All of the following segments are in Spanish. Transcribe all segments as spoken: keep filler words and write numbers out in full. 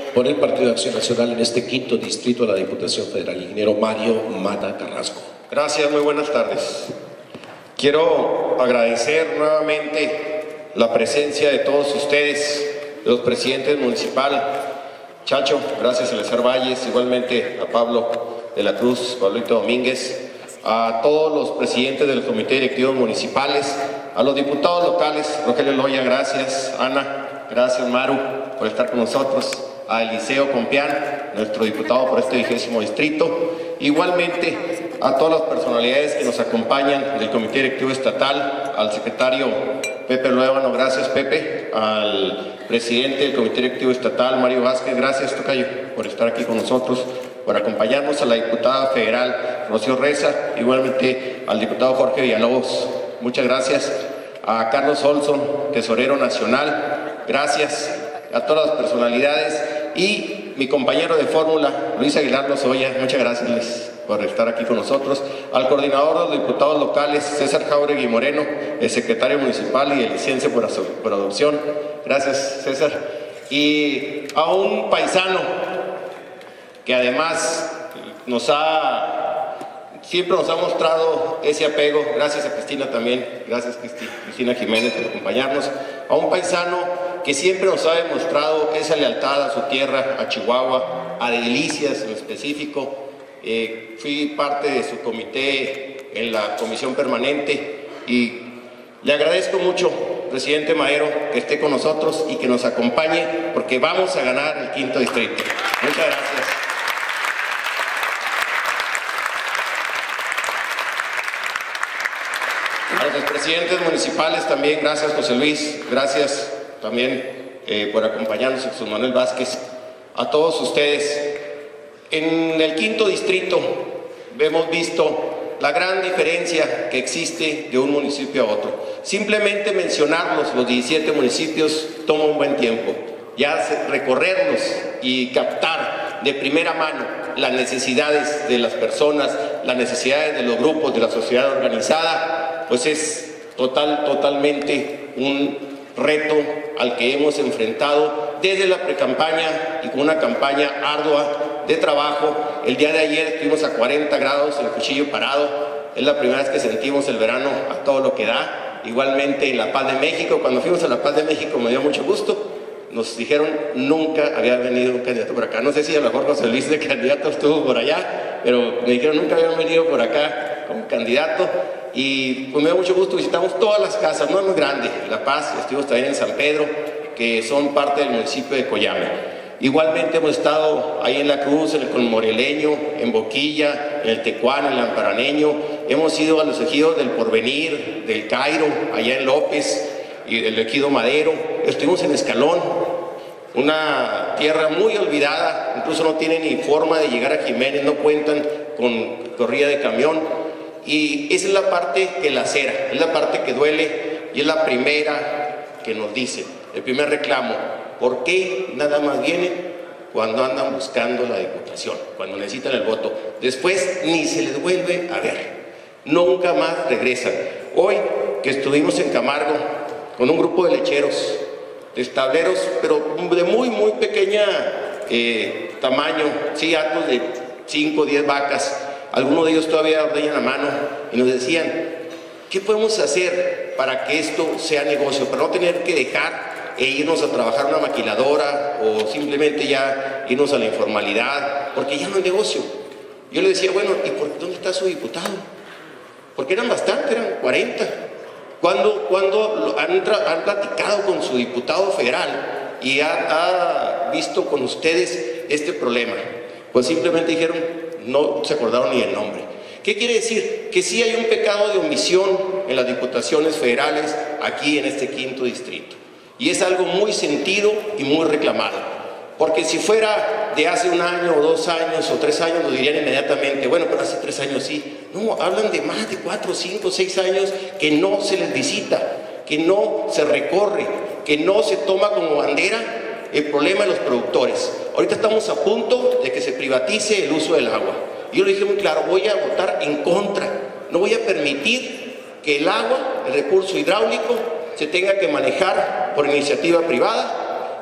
por el Partido de Acción Nacional en este quinto distrito de la Diputación Federal, ingeniero Mario Mata Carrasco. Gracias, muy buenas tardes. Quiero agradecer nuevamente la presencia de todos ustedes, de los presidentes municipales. Chacho, gracias a Eleazar Valles, igualmente a Pablo de la Cruz, Pablito Domínguez, a todos los presidentes del comité directivos municipales, a los diputados locales, Rogelio Loya, gracias, Ana, gracias Maru por estar con nosotros, a Eliseo Compián, nuestro diputado por este vigésimo distrito, igualmente a todas las personalidades que nos acompañan del comité directivo estatal, al secretario Pepe Luébano, gracias Pepe, al presidente del comité directivo estatal, Mario Vázquez, gracias Tocayo por estar aquí con nosotros, por acompañarnos, a la diputada federal Rocío Reza, igualmente al diputado Jorge Villalobos, muchas gracias, a Carlos Olson, tesorero nacional, gracias a todas las personalidades y mi compañero de fórmula, Luis Aguilar Lozoya, muchas gracias Luis por estar aquí con nosotros, al coordinador de los diputados locales, César Jauregui Moreno, el secretario municipal y el licencia por, por adopción, gracias César, y a un paisano que además nos ha, siempre nos ha mostrado ese apego, gracias a Cristina también, gracias Cristi, Cristina Jiménez por acompañarnos, a un paisano que siempre nos ha demostrado esa lealtad a su tierra, a Chihuahua, a Delicias en específico. Eh, fui parte de su comité en la comisión permanente y le agradezco mucho, presidente Madero, que esté con nosotros y que nos acompañe porque vamos a ganar el quinto distrito. Muchas gracias. A los presidentes municipales también, gracias José Luis, gracias también eh, por acompañarnos, Jesús Manuel Vázquez, a todos ustedes. En el quinto distrito hemos visto la gran diferencia que existe de un municipio a otro. Simplemente mencionarlos, los diecisiete municipios, toma un buen tiempo. Ya recorrerlos y captar de primera mano las necesidades de las personas, las necesidades de los grupos, de la sociedad organizada, pues es total, totalmente un reto al que hemos enfrentado desde la precampaña y con una campaña ardua de trabajo. El día de ayer estuvimos a cuarenta grados en el Cuchillo Parado, es la primera vez que sentimos el verano a todo lo que da. Igualmente en La Paz de México, cuando fuimos a La Paz de México me dio mucho gusto, nos dijeron nunca había venido un candidato por acá, no sé si a lo mejor José Luis de candidato estuvo por allá, pero me dijeron nunca habían venido por acá como candidato. Y pues me da mucho gusto, visitamos todas las casas, no es muy grande, La Paz, estuvimos también en San Pedro, que son parte del municipio de Coyame. Igualmente hemos estado ahí en La Cruz, en el Conmoreleño, en Boquilla, en el Tecuán, en el Amparaneño, hemos ido a los ejidos del Porvenir, del Cairo, allá en López, y del ejido Madero, estuvimos en Escalón, una tierra muy olvidada, incluso no tiene ni forma de llegar a Jiménez, no cuentan con corrida de camión. Y esa es la parte que lacera, es la parte que duele y es la primera que nos dice, el primer reclamo, ¿por qué nada más vienen cuando andan buscando la diputación, cuando necesitan el voto? Después ni se les vuelve a ver, nunca más regresan. Hoy que estuvimos en Camargo con un grupo de lecheros, de estableros, pero de muy muy pequeña eh, tamaño, sí, atos de cinco o diez vacas, algunos de ellos todavía ordeñan a mano y nos decían, ¿qué podemos hacer para que esto sea negocio? Para no tener que dejar e irnos a trabajar a una maquiladora o simplemente ya irnos a la informalidad, porque ya no es negocio. Yo le decía, bueno, ¿y por dónde está su diputado? Porque eran bastantes, eran cuarenta. ¿Cuándo, cuándo han, han platicado con su diputado federal y ha, ha visto con ustedes este problema? Pues simplemente dijeron, no se acordaron ni el nombre. ¿Qué quiere decir? Que sí hay un pecado de omisión en las diputaciones federales aquí en este quinto distrito. Y es algo muy sentido y muy reclamado. Porque si fuera de hace un año o dos años o tres años nos dirían inmediatamente, bueno, pero hace tres años sí. No, hablan de más de cuatro, cinco, seis años que no se les visita, que no se recorre, que no se toma como bandera el problema de los productores. Ahorita estamos a punto de que se privatice el uso del agua. Yo le dije muy claro, voy a votar en contra. No voy a permitir que el agua, el recurso hidráulico, se tenga que manejar por iniciativa privada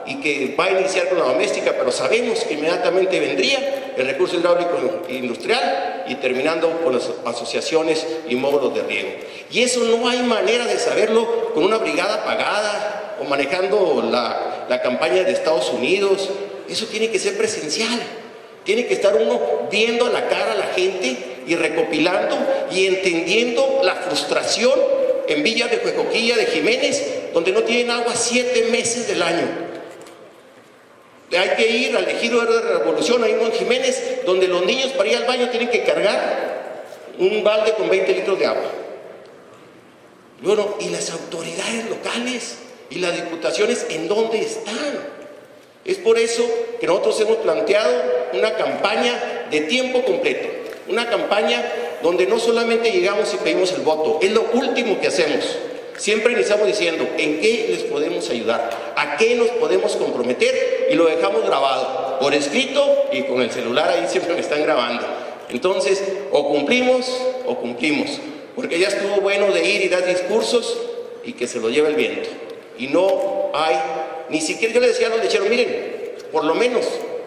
y que va a iniciar con la doméstica, pero sabemos que inmediatamente vendría el recurso hidráulico industrial y terminando con las asociaciones y módulos de riego. Y eso no hay manera de saberlo con una brigada pagada o manejando la, la campaña de Estados Unidos. Eso tiene que ser presencial. Tiene que estar uno viendo a la cara a la gente y recopilando y entendiendo la frustración en Villa de Juejoquilla, de Jiménez, donde no tienen agua siete meses del año. Hay que ir al ejido de Revolución, ahí en Jiménez, donde los niños para ir al baño tienen que cargar un balde con veinte litros de agua. Bueno, ¿y las autoridades locales y las diputaciones en dónde están? Es por eso que nosotros hemos planteado una campaña de tiempo completo, una campaña donde no solamente llegamos y pedimos el voto, es lo último que hacemos. Siempre iniciamos diciendo, ¿en qué les podemos ayudar? ¿A qué nos podemos comprometer? Y lo dejamos grabado, por escrito y con el celular ahí siempre me están grabando. Entonces, o cumplimos o cumplimos, porque ya estuvo bueno de ir y dar discursos y que se lo lleve el viento. Y no hay, ni siquiera yo le decía a los lecheros, miren, por lo menos,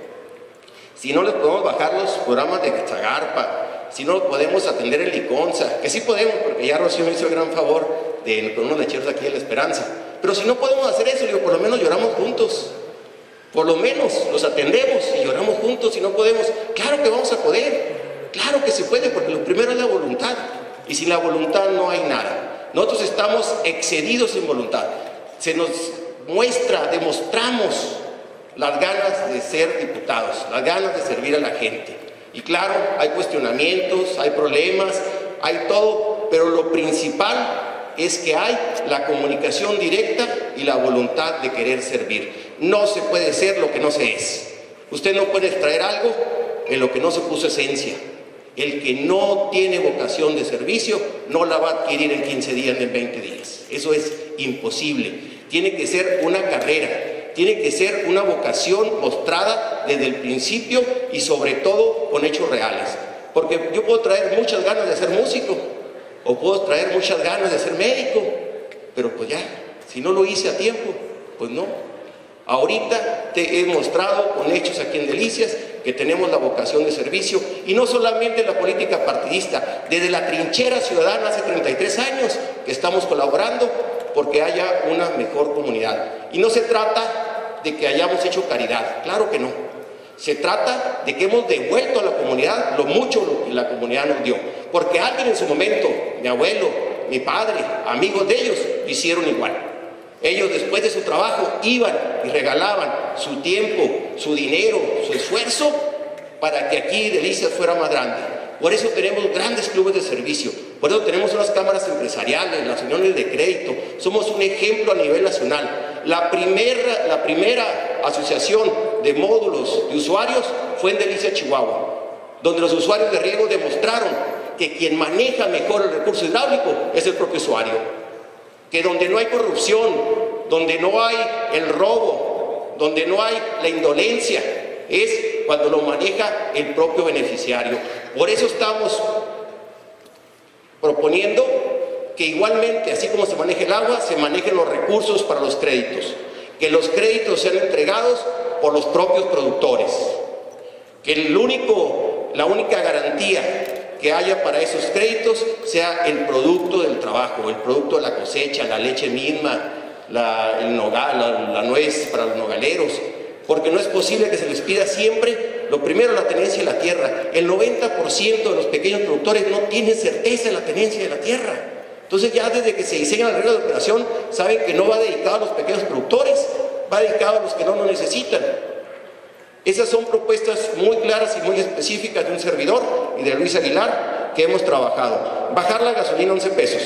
si no les podemos bajar los programas de Chagarpa, si no podemos atender el Liconza, que sí podemos, porque ya Rocío me hizo el gran favor de con unos lecheros aquí de La Esperanza, pero si no podemos hacer eso, digo, por lo menos lloramos juntos, por lo menos los atendemos y lloramos juntos. Si no podemos, claro que vamos a poder, claro que se puede, porque lo primero es la voluntad, y sin la voluntad no hay nada. Nosotros estamos excedidos en voluntad, se nos muestra, demostramos las ganas de ser diputados, las ganas de servir a la gente. Y claro, hay cuestionamientos, hay problemas, hay todo, pero lo principal es que hay la comunicación directa y la voluntad de querer servir. No se puede ser lo que no se es. Usted no puede extraer algo en lo que no se puso esencia. El que no tiene vocación de servicio no la va a adquirir en quince días ni en veinte días. Eso es imposible. Tiene que ser una carrera. Tiene que ser una vocación mostrada desde el principio y sobre todo con hechos reales. Porque yo puedo traer muchas ganas de ser músico o puedo traer muchas ganas de ser médico, pero pues ya, si no lo hice a tiempo, pues no. Ahorita te he mostrado con hechos aquí en Delicias que tenemos la vocación de servicio y no solamente en la política partidista, desde la trinchera ciudadana hace treinta y tres años que estamos colaborando porque haya una mejor comunidad. Y no se trata de que hayamos hecho caridad, claro que no. Se trata de que hemos devuelto a la comunidad lo mucho que la comunidad nos dio. Porque alguien en su momento, mi abuelo, mi padre, amigos de ellos, lo hicieron igual. Ellos después de su trabajo iban y regalaban su tiempo, su dinero, su esfuerzo para que aquí Delicias fuera más grande. Por eso tenemos grandes clubes de servicio, por eso tenemos unas cámaras empresariales, las uniones de crédito, somos un ejemplo a nivel nacional. La primera, la primera asociación de módulos de usuarios fue en Delicias, Chihuahua, donde los usuarios de riego demostraron que quien maneja mejor el recurso hidráulico es el propio usuario, que donde no hay corrupción, donde no hay el robo, donde no hay la indolencia, es cuando lo maneja el propio beneficiario. Por eso estamos proponiendo que igualmente, así como se maneja el agua, se manejen los recursos para los créditos, que los créditos sean entregados por los propios productores, que el único, la única garantía que haya para esos créditos sea el producto del trabajo, el producto de la cosecha, la leche misma, la, el nogal, la, la nuez para los nogaleros, porque no es posible que se les pida siempre, lo primero, la tenencia de la tierra. El noventa por ciento de los pequeños productores no tienen certeza de la tenencia de la tierra. Entonces ya desde que se diseña la regla de operación, saben que no va dedicado a los pequeños productores, va dedicado a los que no lo necesitan. Esas son propuestas muy claras y muy específicas de un servidor y de Luis Aguilar que hemos trabajado. Bajar la gasolina a once pesos.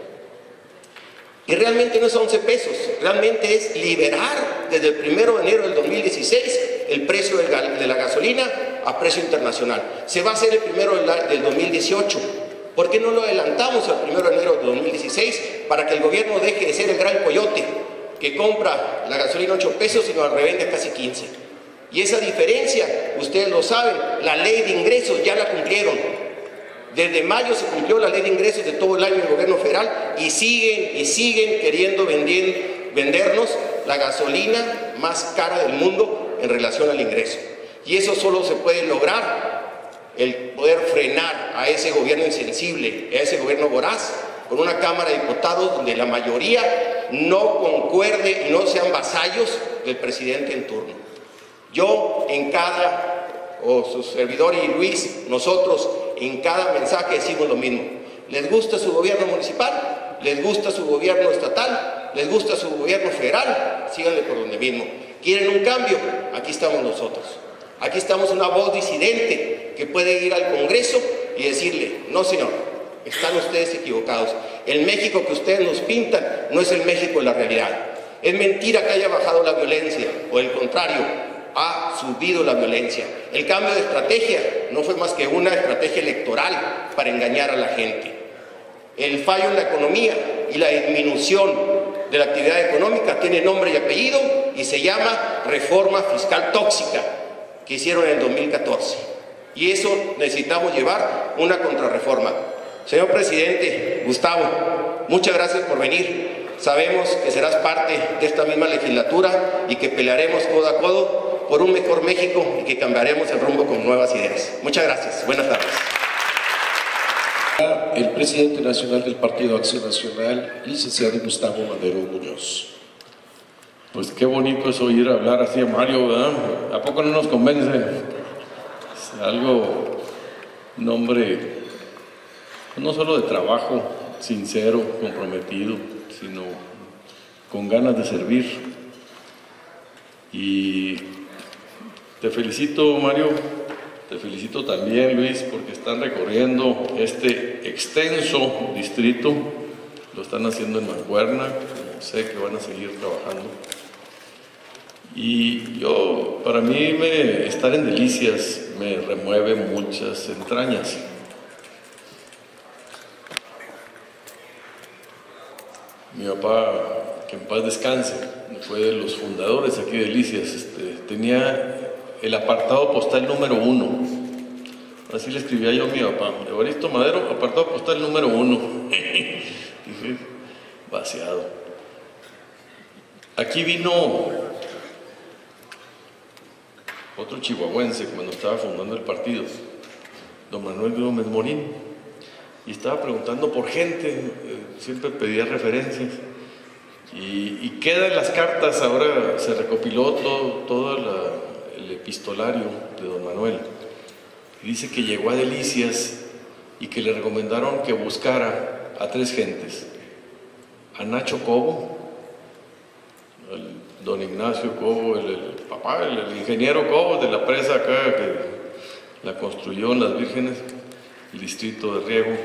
Y realmente no es once pesos, realmente es liberar desde el primero de enero del dos mil dieciséis el precio de la gasolina a precio internacional. Se va a hacer el primero del dos mil dieciocho. ¿Por qué no lo adelantamos al primero de enero del dos mil dieciséis para que el gobierno deje de ser el gran coyote que compra la gasolina a ocho pesos y nos la revende a casi quince? Y esa diferencia, ustedes lo saben, la ley de ingresos ya la cumplieron. Desde mayo se cumplió la ley de ingresos de todo el año del gobierno federal y siguen y siguen queriendo vender, vendernos la gasolina más cara del mundo en relación al ingreso. Y eso solo se puede lograr, el poder frenar a ese gobierno insensible, a ese gobierno voraz, con una Cámara de Diputados donde la mayoría no concuerde y no sean vasallos del presidente en turno. Yo en cada, o su servidor y Luis, nosotros en cada mensaje decimos lo mismo. ¿Les gusta su gobierno municipal? ¿Les gusta su gobierno estatal? ¿Les gusta su gobierno federal? Síganle por donde mismo. ¿Quieren un cambio? Aquí estamos nosotros. Aquí estamos una voz disidente que puede ir al Congreso y decirle, no señor, están ustedes equivocados. El México que ustedes nos pintan no es el México de la realidad. Es mentira que haya bajado la violencia, o el contrario, ha subido la violencia. El cambio de estrategia no fue más que una estrategia electoral para engañar a la gente. El fallo en la economía y la disminución de la actividad económica tiene nombre y apellido y se llama reforma fiscal tóxica que hicieron en el dos mil catorce. Y eso necesitamos llevar una contrarreforma. Señor presidente, Gustavo, muchas gracias por venir. Sabemos que serás parte de esta misma legislatura y que pelearemos codo a codo por un mejor México y que cambiaremos el rumbo con nuevas ideas. Muchas gracias. Buenas tardes. El presidente nacional del Partido Acción Nacional, licenciado Gustavo Madero Muñoz. Pues qué bonito es oír hablar así a Mario, ¿verdad? ¿A poco no nos convence? Es algo, un hombre no solo de trabajo, sincero, comprometido, sino con ganas de servir. Y te felicito, Mario, te felicito también, Luis, porque están recorriendo este extenso distrito, lo están haciendo en Mancuerna, sé que van a seguir trabajando. Y yo, para mí, me, estar en Delicias me remueve muchas entrañas. Mi papá, que en paz descanse, fue de los fundadores aquí de Delicias, este, tenía el apartado postal número uno. Así le escribía yo a mi papá, Evaristo Madero, apartado postal número uno. Dije, vaciado. Aquí vino otro chihuahuense cuando estaba fundando el partido, don Manuel Gómez Morín, y estaba preguntando por gente, eh, siempre pedía referencias, y, y queda en las cartas, ahora se recopiló todo, todo la, el epistolario de don Manuel, y dice que llegó a Delicias y que le recomendaron que buscara a tres gentes, a Nacho Cobo, el don Ignacio Cobo, el, el papá, el, el ingeniero Cobo de la presa acá que la construyó en Las Vírgenes, el distrito de riego,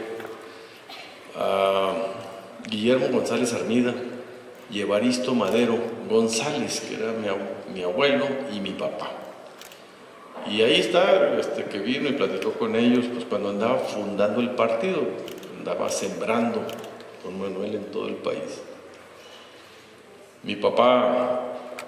a Guillermo González Armida y Evaristo Madero González, que era mi, mi abuelo y mi papá. Y ahí está, este, que vino y platicó con ellos, pues cuando andaba fundando el partido, andaba sembrando con Manuel en todo el país. Mi papá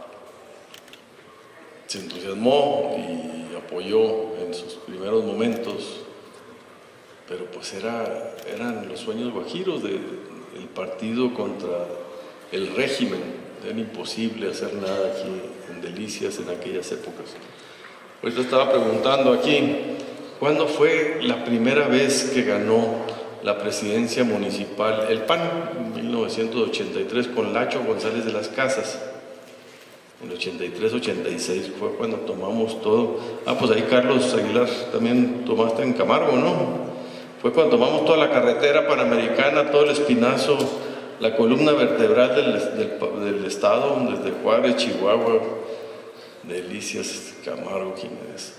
se entusiasmó y apoyó en sus primeros momentos, pero pues era, eran los sueños guajiros del de, partido contra el régimen. Era imposible hacer nada aquí en Delicias en aquellas épocas. Pues yo estaba preguntando aquí, ¿cuándo fue la primera vez que ganó la presidencia municipal el P A N? En mil novecientos ochenta y tres, con Lacho González de las Casas. En ochenta y tres ochenta y seis fue cuando tomamos todo. Ah, pues ahí Carlos Aguilar también tomaste en Camargo, ¿no? Fue cuando tomamos toda la carretera panamericana, todo el Espinazo, la columna vertebral del, del, del estado, desde Juárez, Chihuahua, Delicias, Camargo, Jiménez.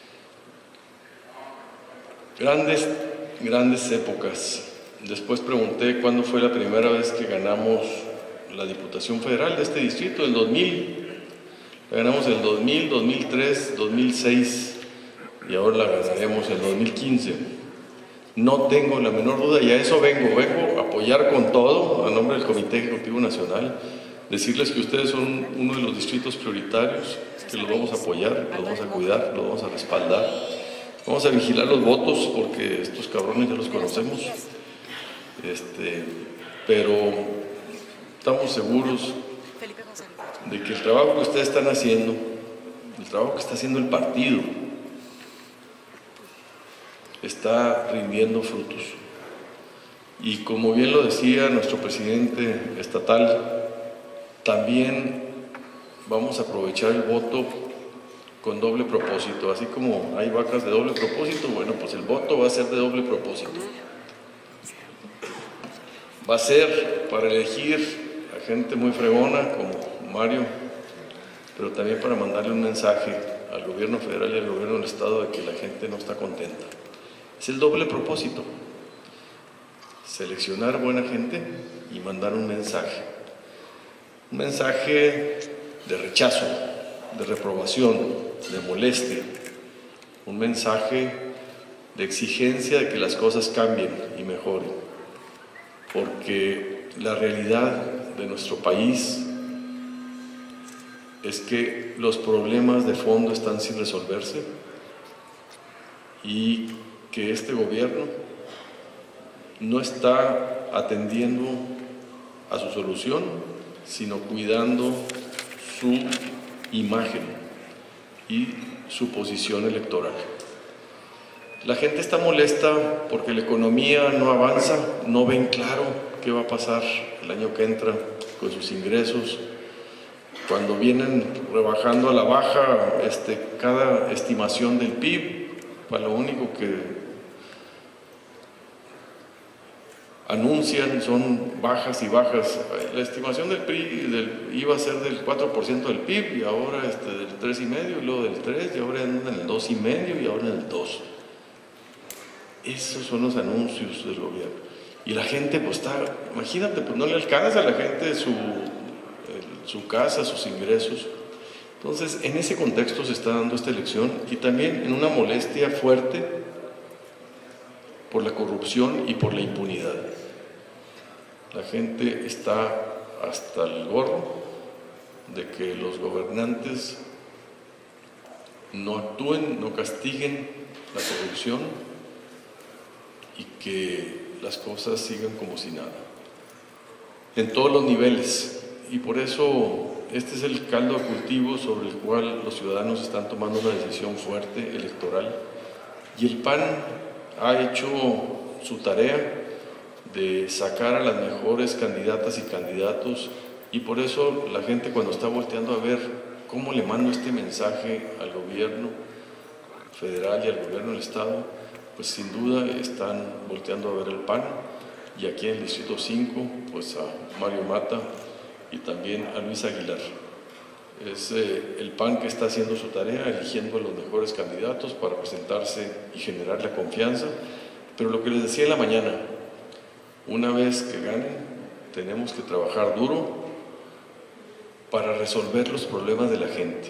Grandes, grandes épocas. Después pregunté cuándo fue la primera vez que ganamos la Diputación Federal de este distrito, el dos mil. La ganamos el dos mil, dos mil tres, dos mil seis y ahora la ganaremos en dos mil quince. No tengo la menor duda y a eso vengo, vengo a apoyar con todo, a nombre del Comité Ejecutivo Nacional, decirles que ustedes son uno de los distritos prioritarios, que los vamos a apoyar, los vamos a cuidar, los vamos a respaldar. Vamos a vigilar los votos porque estos cabrones ya los conocemos, este, pero estamos seguros de que el trabajo que ustedes están haciendo, el trabajo que está haciendo el partido, está rindiendo frutos. Y como bien lo decía nuestro presidente estatal, también vamos a aprovechar el voto con doble propósito. Así como hay vacas de doble propósito, bueno, pues el voto va a ser de doble propósito. Va a ser para elegir a gente muy fregona como Mario, pero también para mandarle un mensaje al gobierno federal y al gobierno del estado de que la gente no está contenta. Es el doble propósito: seleccionar buena gente y mandar un mensaje. Un mensaje de rechazo, de reprobación, de molestia. Un mensaje de exigencia de que las cosas cambien y mejoren. Porque la realidad de nuestro país es que los problemas de fondo están sin resolverse y que este gobierno no está atendiendo a su solución, sino cuidando su imagen y su posición electoral. La gente está molesta porque la economía no avanza, no ven claro qué va a pasar el año que entra con sus ingresos. Cuando vienen rebajando a la baja este, cada estimación del P I B, para lo único que anuncian son bajas y bajas. La estimación del P I B del, iba a ser del cuatro por ciento del P I B y ahora este, del tres coma cinco y luego del tres y ahora en el dos coma cinco y ahora en el dos. Esos son los anuncios del gobierno. Y la gente pues está, imagínate, pues no le alcanza a la gente su, el, su casa, sus ingresos. Entonces, en ese contexto se está dando esta elección y también en una molestia fuerte por la corrupción y por la impunidad. La gente está hasta el gorro de que los gobernantes no actúen, no castiguen la corrupción y que las cosas sigan como si nada, en todos los niveles. Y por eso este es el caldo de cultivo sobre el cual los ciudadanos están tomando una decisión fuerte electoral. Y el P A N ha hecho su tarea de sacar a las mejores candidatas y candidatos, y por eso la gente, cuando está volteando a ver cómo le mando este mensaje al gobierno federal y al gobierno del estado, pues sin duda están volteando a ver el P A N, y aquí en el Distrito cinco, pues a Mario Mata y también a Luis Aguilar. Es eh, el P A N que está haciendo su tarea, eligiendo a los mejores candidatos para presentarse y generar la confianza. Pero lo que les decía en la mañana, una vez que ganen, tenemos que trabajar duro para resolver los problemas de la gente.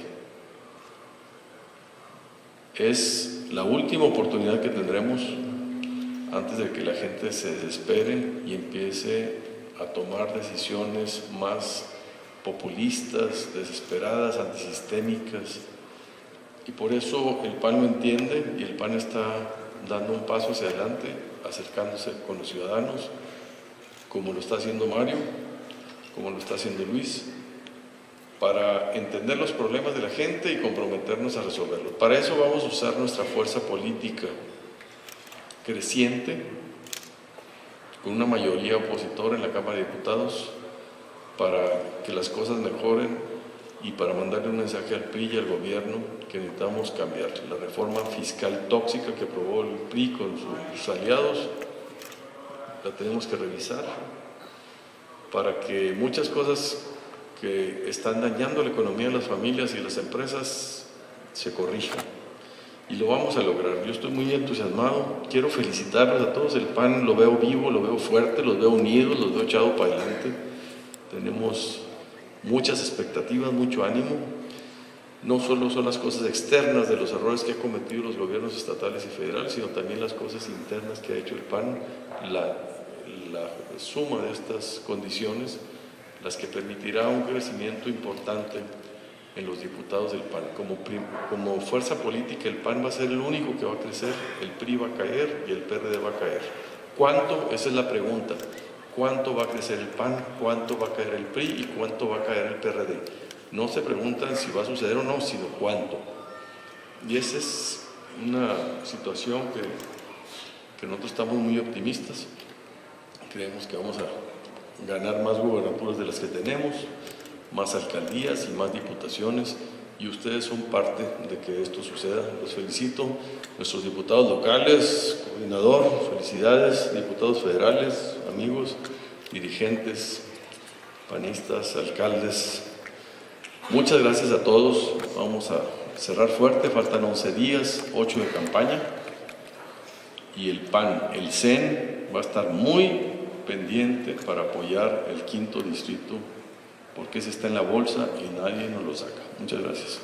Es la última oportunidad que tendremos antes de que la gente se desespere y empiece a tomar decisiones más populistas, desesperadas, antisistémicas. Y por eso el P A N lo entiende y el P A N está dando un paso hacia adelante, acercándose con los ciudadanos, como lo está haciendo Mario, como lo está haciendo Luis, para entender los problemas de la gente y comprometernos a resolverlos. Para eso vamos a usar nuestra fuerza política creciente, con una mayoría opositora en la Cámara de Diputados, para que las cosas mejoren y para mandarle un mensaje al P R I y al gobierno que necesitamos cambiar. La reforma fiscal tóxica que aprobó el P R I con sus aliados, la tenemos que revisar para que muchas cosas que están dañando la economía de las familias y las empresas se corrijan. Y lo vamos a lograr. Yo estoy muy entusiasmado, quiero felicitarlos a todos. El P A N lo veo vivo, lo veo fuerte, los veo unidos, los veo echados para adelante. Tenemos muchas expectativas, mucho ánimo. No solo son las cosas externas de los errores que han cometido los gobiernos estatales y federales, sino también las cosas internas que ha hecho el P A N, la, la suma de estas condiciones, las que permitirá un crecimiento importante en los diputados del P A N. Como, como fuerza política, el P A N va a ser el único que va a crecer, el P R I va a caer y el P R D va a caer. ¿Cuánto? Esa es la pregunta. ¿Cuánto va a crecer el P A N? ¿Cuánto va a caer el P R I? ¿Y cuánto va a caer el P R D? No se preguntan si va a suceder o no, sino cuánto. Y esa es una situación que, que nosotros estamos muy optimistas. Creemos que vamos a ganar más gubernaturas de las que tenemos, más alcaldías y más diputaciones, y ustedes son parte de que esto suceda. Los felicito, nuestros diputados locales, coordinador, felicidades, diputados federales, amigos, dirigentes, panistas, alcaldes. Muchas gracias a todos. Vamos a cerrar fuerte, faltan once días, ocho de campaña, y el P A N, el C E N, va a estar muy pendiente para apoyar el quinto distrito, porque ese está en la bolsa y nadie nos lo saca. Muchas gracias.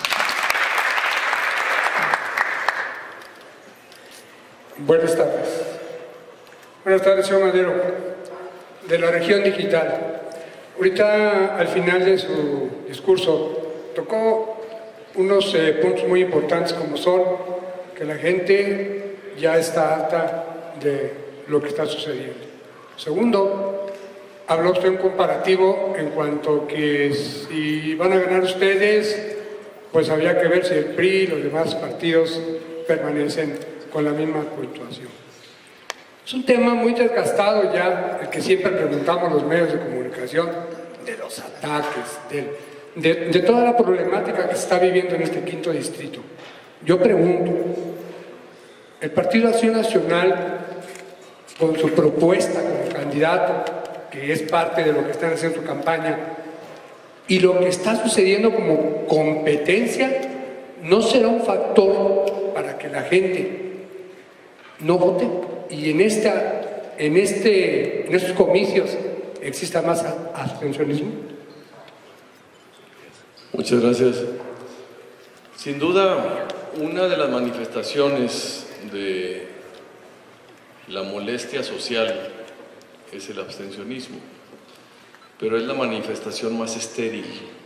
Buenas tardes. Buenas tardes, señor Madero, de la región digital. Ahorita, al final de su discurso, tocó unos eh, puntos muy importantes, como son que la gente ya está harta de lo que está sucediendo. Segundo, habló usted un comparativo en cuanto que si van a ganar ustedes, pues habría que ver si el P R I y los demás partidos permanecen con la misma puntuación. Es un tema muy desgastado ya, el que siempre preguntamos los medios de comunicación, de los ataques, del, de, de toda la problemática que se está viviendo en este quinto distrito. Yo pregunto, el Partido Acción Nacional, con su propuesta como candidato, que es parte de lo que están haciendo su campaña, y lo que está sucediendo como competencia, ¿no será un factor para que la gente no vote? Y en, esta, en, este, en estos comicios exista más abstencionismo. Muchas gracias. Sin duda, una de las manifestaciones de la molestia social es el abstencionismo, pero es la manifestación más estéril.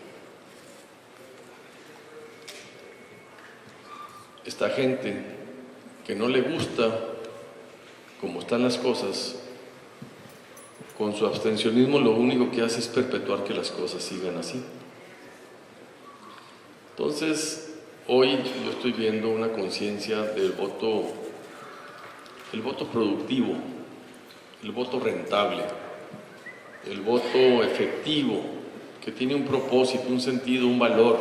Esta gente que no le gusta cómo están las cosas, con su abstencionismo lo único que hace es perpetuar que las cosas sigan así. Entonces, hoy yo estoy viendo una conciencia del voto, el voto productivo, el voto rentable, el voto efectivo, que tiene un propósito, un sentido, un valor.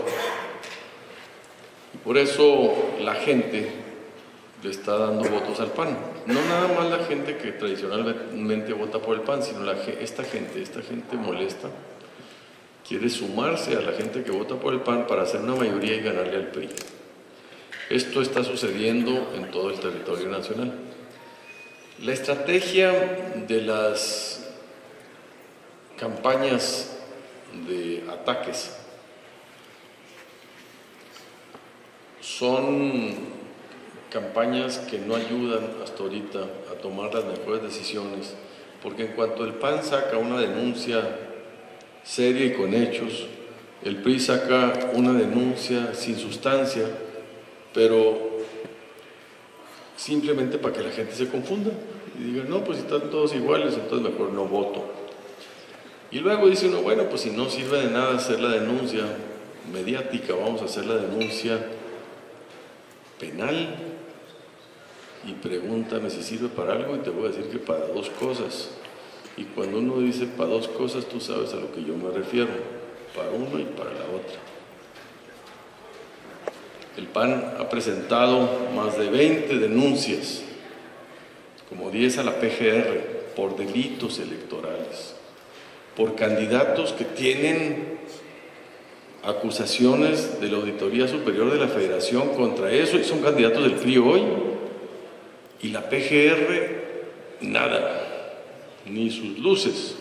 Y por eso la gente le está dando votos al P A N. No nada más la gente que tradicionalmente vota por el P A N, sino la, esta gente, esta gente molesta, quiere sumarse a la gente que vota por el P A N para hacer una mayoría y ganarle al P R I. Esto está sucediendo en todo el territorio nacional. La estrategia de las campañas de ataques son campañas que no ayudan hasta ahorita a tomar las mejores decisiones, porque en cuanto el P A N saca una denuncia seria y con hechos, el P R I saca una denuncia sin sustancia, pero simplemente para que la gente se confunda y diga, no, pues si están todos iguales, entonces mejor no voto. Y luego dice uno, bueno, pues si no sirve de nada hacer la denuncia mediática, vamos a hacer la denuncia penal. Y pregúntame si sirve para algo y te voy a decir que para dos cosas. Y cuando uno dice para dos cosas, tú sabes a lo que yo me refiero, para uno y para la otra. El P A N ha presentado más de veinte denuncias, como diez a la P G R, por delitos electorales, por candidatos que tienen acusaciones de la Auditoría Superior de la Federación contra eso, y son candidatos del P R I hoy. Y la P G R, nada, ni sus luces.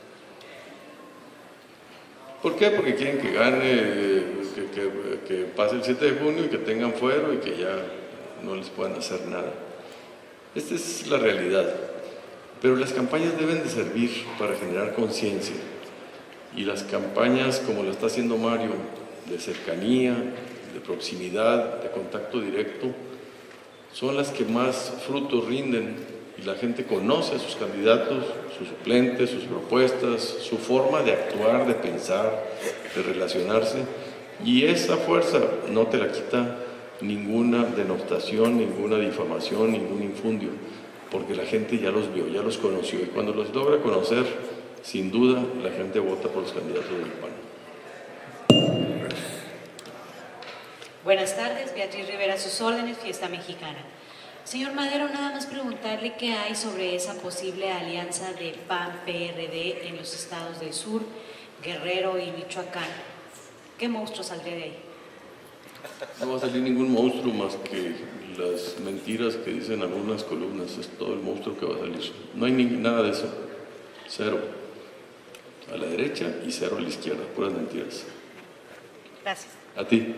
¿Por qué? Porque quieren que gane, que, que, que pase el siete de junio y que tengan fuero y que ya no les puedan hacer nada. Esta es la realidad. Pero las campañas deben de servir para generar conciencia. Y las campañas, como lo está haciendo Mario, de cercanía, de proximidad, de contacto directo, son las que más frutos rinden y la gente conoce a sus candidatos, sus suplentes, sus propuestas, su forma de actuar, de pensar, de relacionarse, y esa fuerza no te la quita ninguna denostación, ninguna difamación, ningún infundio, porque la gente ya los vio, ya los conoció, y cuando los logra conocer, sin duda, la gente vota por los candidatos del P A N. Buenas tardes, Beatriz Rivera, a sus órdenes, Fiesta Mexicana. Señor Madero, nada más preguntarle qué hay sobre esa posible alianza del P A N P R D en los estados del sur, Guerrero y Michoacán. ¿Qué monstruo saldría de ahí? No va a salir ningún monstruo más que las mentiras que dicen algunas columnas, es todo el monstruo que va a salir. No hay ni, nada de eso, cero a la derecha y cero a la izquierda, puras mentiras. Gracias. A ti.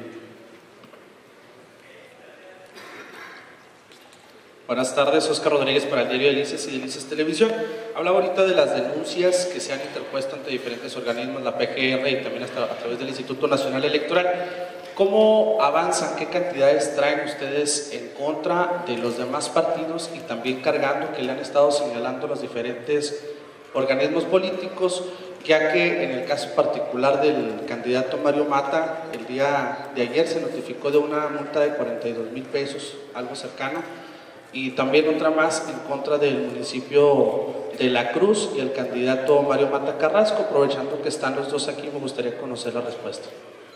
Buenas tardes, Oscar Rodríguez para el diario Delicias y Delicias Televisión. Hablaba ahorita de las denuncias que se han interpuesto ante diferentes organismos, la P G R y también hasta a través del Instituto Nacional Electoral. ¿Cómo avanzan? ¿Qué cantidades traen ustedes en contra de los demás partidos y también cargando que le han estado señalando los diferentes organismos políticos? Ya que en el caso particular del candidato Mario Mata, el día de ayer se notificó de una multa de cuarenta y dos mil pesos, algo cercano, y también otra más en contra del municipio de La Cruz y el candidato Mario Mata Carrasco. Aprovechando que están los dos aquí, me gustaría conocer la respuesta.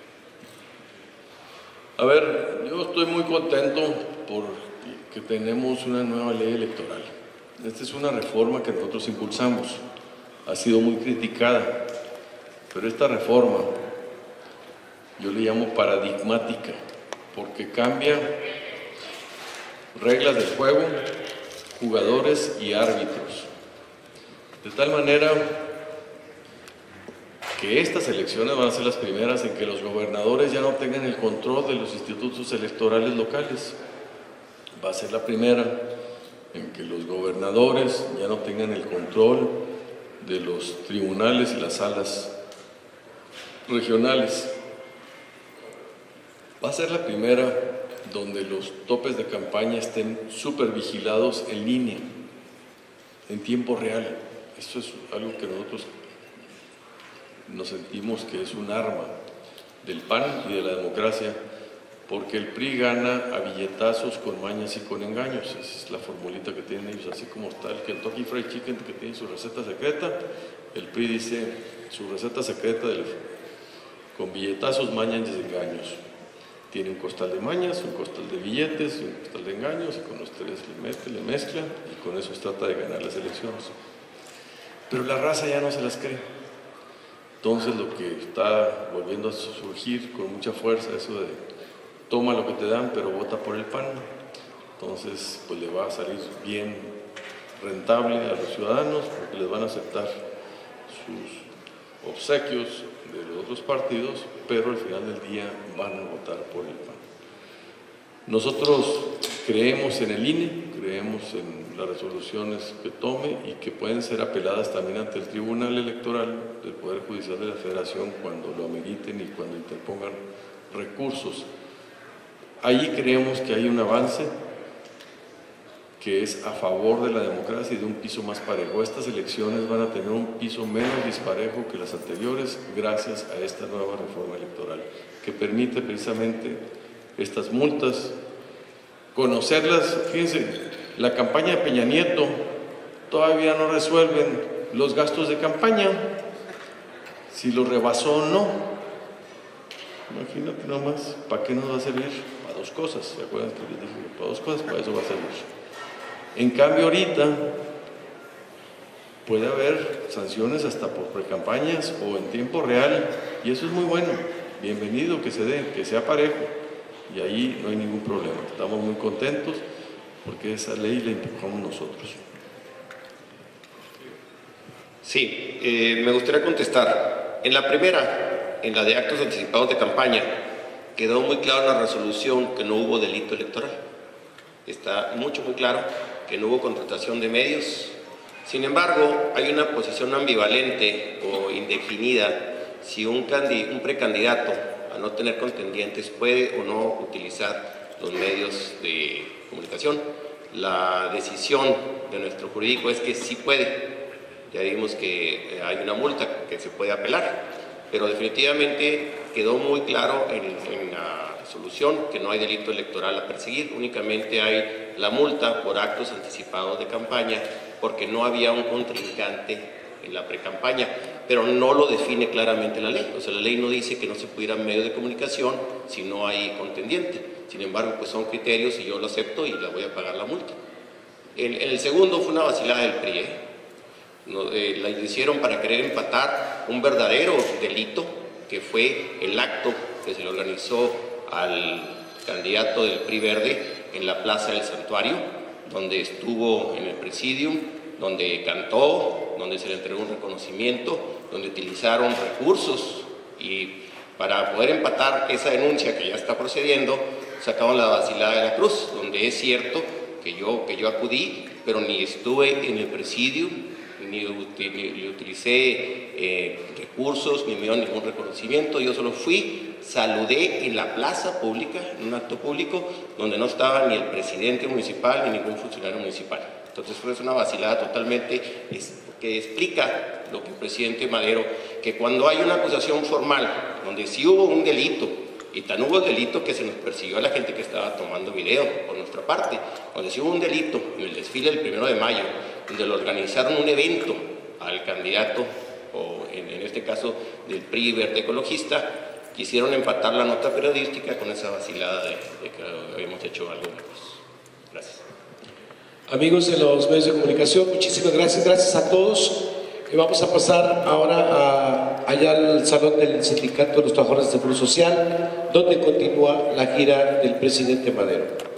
A ver, yo estoy muy contento porque tenemos una nueva ley electoral. Esta es una reforma que nosotros impulsamos. Ha sido muy criticada, pero esta reforma yo le llamo paradigmática, porque cambia reglas del juego, jugadores y árbitros, de tal manera que estas elecciones van a ser las primeras en que los gobernadores ya no tengan el control de los institutos electorales locales. Va a ser la primera en que los gobernadores ya no tengan el control de los tribunales y las salas regionales. Va a ser la primera donde los topes de campaña estén súper vigilados en línea, en tiempo real. Esto es algo que nosotros nos sentimos que es un arma del P A N y de la democracia, porque el P R I gana a billetazos con mañas y con engaños. Esa es la formulita que tienen ellos, así como está el Kentucky Fried Chicken que tiene su receta secreta. El P R I dice su receta secreta del, con billetazos, mañas y engaños. Tiene un costal de mañas, un costal de billetes, un costal de engaños, y con los tres le mete, le mezcla, y con eso trata de ganar las elecciones. Pero la raza ya no se las cree. Entonces lo que está volviendo a surgir con mucha fuerza, eso de toma lo que te dan, pero vota por el P A N. Entonces, pues le va a salir bien rentable a los ciudadanos, porque les van a aceptar sus obsequios de los otros partidos, pero al final del día van a votar por el P A N. Nosotros creemos en el I N E, creemos en las resoluciones que tome y que pueden ser apeladas también ante el Tribunal Electoral del Poder Judicial de la Federación cuando lo ameriten y cuando interpongan recursos. Ahí creemos que hay un avance que es a favor de la democracia y de un piso más parejo. Estas elecciones van a tener un piso menos disparejo que las anteriores gracias a esta nueva reforma electoral, que permite precisamente estas multas, conocerlas. Fíjense, la campaña de Peña Nieto todavía no resuelven los gastos de campaña, si los rebasó o no. Imagínate nomás, ¿para qué nos va a servir? Para dos cosas, ¿se acuerdan que les dije? Para dos cosas, para eso va a servir. En cambio ahorita puede haber sanciones hasta por precampañas o en tiempo real, y eso es muy bueno, bienvenido que se dé, que sea parejo, y ahí no hay ningún problema. Estamos muy contentos porque esa ley la empujamos nosotros. Sí, eh, me gustaría contestar. En la primera, en la de actos anticipados de campaña, quedó muy claro en la resolución que no hubo delito electoral. Está mucho, muy claro que no hubo contratación de medios. Sin embargo, hay una posición ambivalente o indefinida si un, un precandidato, a no tener contendientes, puede o no utilizar los medios de comunicación. La decisión de nuestro jurídico es que sí puede. Ya vimos que hay una multa que se puede apelar, pero definitivamente quedó muy claro en, en la resolución que no hay delito electoral a perseguir, únicamente hay la multa por actos anticipados de campaña, porque no había un contrincante en la precampaña, pero no lo define claramente la ley. O sea, la ley no dice que no se pudiera medio de comunicación si no hay contendiente. Sin embargo, pues son criterios y yo lo acepto y la voy a pagar la multa. En, en el segundo fue una vacilada del P R I, ¿eh? No, eh, la hicieron para querer empatar un verdadero delito, que fue el acto que se le organizó al candidato del P R I Verde en la Plaza del Santuario, donde estuvo en el presidium, donde cantó, donde se le entregó un reconocimiento, donde utilizaron recursos, y para poder empatar esa denuncia que ya está procediendo, sacaron la vacilada de la cruz, donde es cierto que yo, que yo acudí, pero ni estuve en el presidium, ni, uti, ni, ni utilicé eh, recursos, ni me dio ningún reconocimiento. Yo solo fui, saludé en la plaza pública, en un acto público, donde no estaba ni el presidente municipal ni ningún funcionario municipal. Entonces fue una vacilada totalmente es, que explica lo que el presidente Madero, que cuando hay una acusación formal, donde sí hubo un delito, y tan hubo el delito que se nos persiguió a la gente que estaba tomando video por nuestra parte, donde sí hubo un delito en el desfile del primero de mayo, donde le organizaron un evento al candidato, o en, en este caso del P R I Verde Ecologista, quisieron empatar la nota periodística con esa vacilada de, de que habíamos hecho algo lejos. Gracias. Amigos de los medios de comunicación, muchísimas gracias, gracias a todos. Y vamos a pasar ahora a, allá al salón del Sindicato de los Trabajadores de Seguro Social, donde continúa la gira del presidente Madero.